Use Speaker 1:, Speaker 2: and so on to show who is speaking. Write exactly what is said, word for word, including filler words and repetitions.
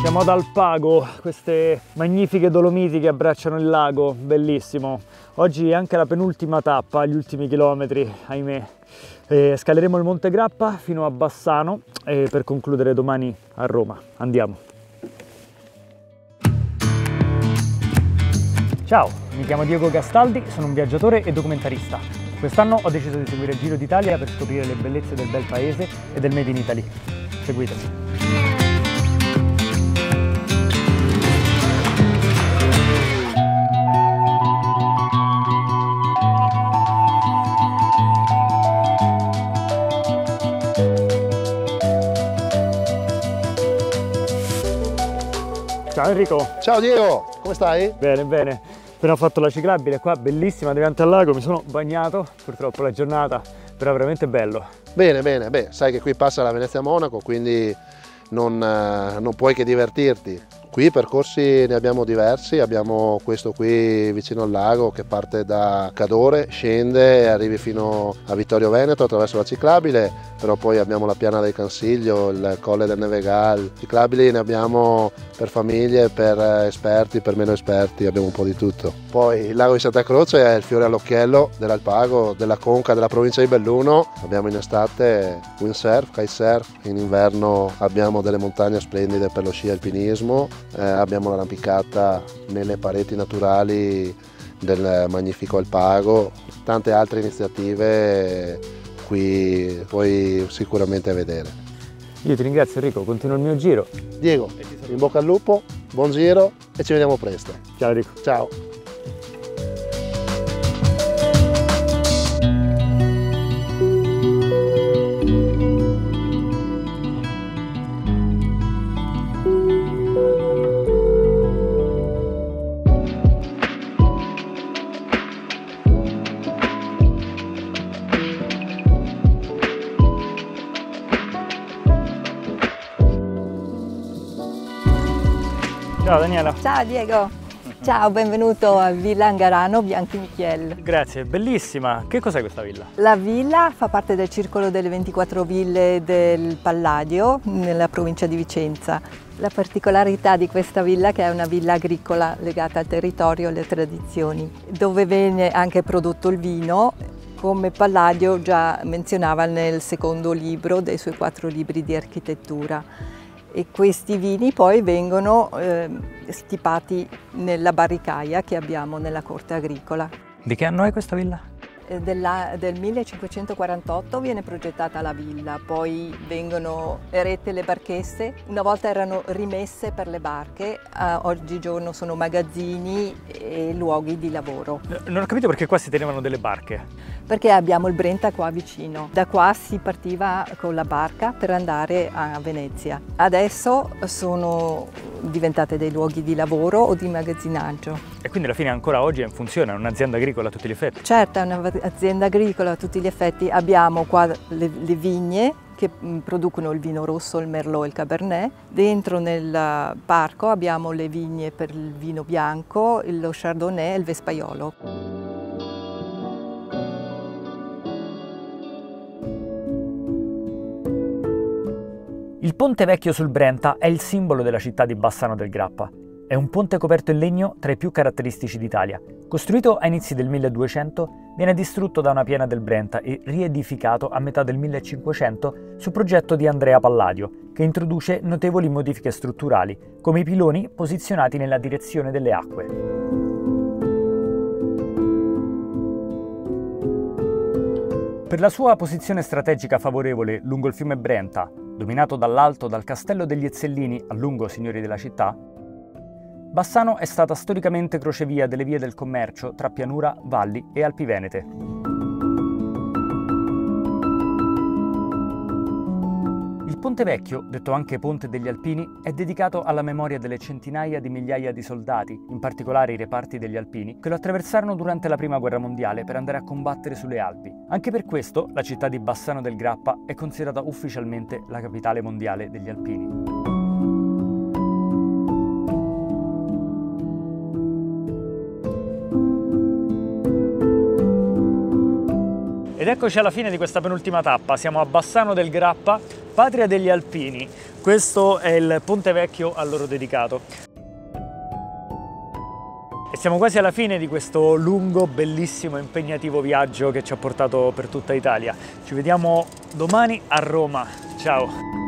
Speaker 1: Siamo ad Alpago, queste magnifiche Dolomiti che abbracciano il lago, bellissimo. Oggi è anche la penultima tappa, gli ultimi chilometri, ahimè. E scaleremo il Monte Grappa fino a Bassano e per concludere domani a Roma. Andiamo. Ciao, mi chiamo Diego Gastaldi, sono un viaggiatore e documentarista. Quest'anno ho deciso di seguire il Giro d'Italia per scoprire le bellezze del bel paese e del Made in Italy. Seguitemi. Ciao Enrico!
Speaker 2: Ciao Diego, come stai?
Speaker 1: Bene, bene. Appena ho fatto la ciclabile qua, bellissima, davanti al lago, mi sono bagnato, purtroppo la giornata, però veramente bello.
Speaker 2: Bene, bene, beh, sai che qui passa la Venezia-Monaco, quindi non, eh, non puoi che divertirti. Qui i percorsi ne abbiamo diversi, abbiamo questo qui vicino al lago che parte da Cadore, scende e arrivi fino a Vittorio Veneto attraverso la ciclabile, però poi abbiamo la Piana del Cansiglio, il Colle del Nevegal, ciclabili ne abbiamo per famiglie, per esperti, per meno esperti, abbiamo un po' di tutto. Poi il lago di Santa Croce è il fiore all'occhiello dell'Alpago, della conca della provincia di Belluno, abbiamo in estate windsurf, kitesurf, in inverno abbiamo delle montagne splendide per lo sci alpinismo. Eh, abbiamo l'arrampicata nelle pareti naturali del magnifico Alpago, tante altre iniziative qui puoi sicuramente vedere.
Speaker 1: Io ti ringrazio Enrico, continuo il mio giro.
Speaker 2: Diego, in bocca al lupo, buon giro e ci vediamo presto.
Speaker 1: Ciao Enrico.
Speaker 2: Ciao.
Speaker 1: Ciao Daniela.
Speaker 3: Ciao Diego. Ciao, benvenuto a Villa Angarano Bianchi Michiel.
Speaker 1: Grazie, bellissima. Che cos'è questa villa?
Speaker 3: La villa fa parte del circolo delle ventiquattro ville del Palladio nella provincia di Vicenza. La particolarità di questa villa è che è una villa agricola legata al territorio e alle tradizioni, dove viene anche prodotto il vino, come Palladio già menzionava nel secondo libro dei suoi quattro libri di architettura. E questi vini poi vengono eh, stipati nella barricaia che abbiamo nella corte agricola.
Speaker 1: Di che anno è questa villa?
Speaker 3: Della, del millecinquecentoquarantotto viene progettata la villa, poi vengono erette le barchesse, una volta erano rimesse per le barche, eh, oggigiorno sono magazzini e luoghi di lavoro.
Speaker 1: Non ho capito perché qua si tenevano delle barche.
Speaker 3: Perché abbiamo il Brenta qua vicino, da qua si partiva con la barca per andare a Venezia. Adesso sono diventate dei luoghi di lavoro o di magazzinaggio.
Speaker 1: E quindi alla fine ancora oggi è in funzione, è un'azienda agricola a tutti gli effetti?
Speaker 3: Certo, è un'azienda agricola a tutti gli effetti. Abbiamo qua le, le vigne che producono il vino rosso, il merlot e il cabernet. Dentro nel parco abbiamo le vigne per il vino bianco, lo chardonnay e il vespaiolo.
Speaker 1: Il Ponte Vecchio sul Brenta è il simbolo della città di Bassano del Grappa. È un ponte coperto in legno tra i più caratteristici d'Italia. Costruito a inizi del milleduecento, viene distrutto da una piana del Brenta e riedificato a metà del millecinquecento su progetto di Andrea Palladio, che introduce notevoli modifiche strutturali, come i piloni posizionati nella direzione delle acque. Per la sua posizione strategica favorevole lungo il fiume Brenta, dominato dall'alto dal Castello degli Ezzellini a lungo signori della città, Bassano è stata storicamente crocevia delle vie del commercio tra pianura, valli e Alpi Venete. Il Ponte Vecchio, detto anche Ponte degli Alpini, è dedicato alla memoria delle centinaia di migliaia di soldati, in particolare i reparti degli Alpini, che lo attraversarono durante la Prima Guerra Mondiale per andare a combattere sulle Alpi. Anche per questo la città di Bassano del Grappa è considerata ufficialmente la capitale mondiale degli Alpini. Ed eccoci alla fine di questa penultima tappa, siamo a Bassano del Grappa, patria degli alpini. Questo è il Ponte Vecchio a loro dedicato. E siamo quasi alla fine di questo lungo, bellissimo e impegnativo viaggio che ci ha portato per tutta Italia. Ci vediamo domani a Roma. Ciao!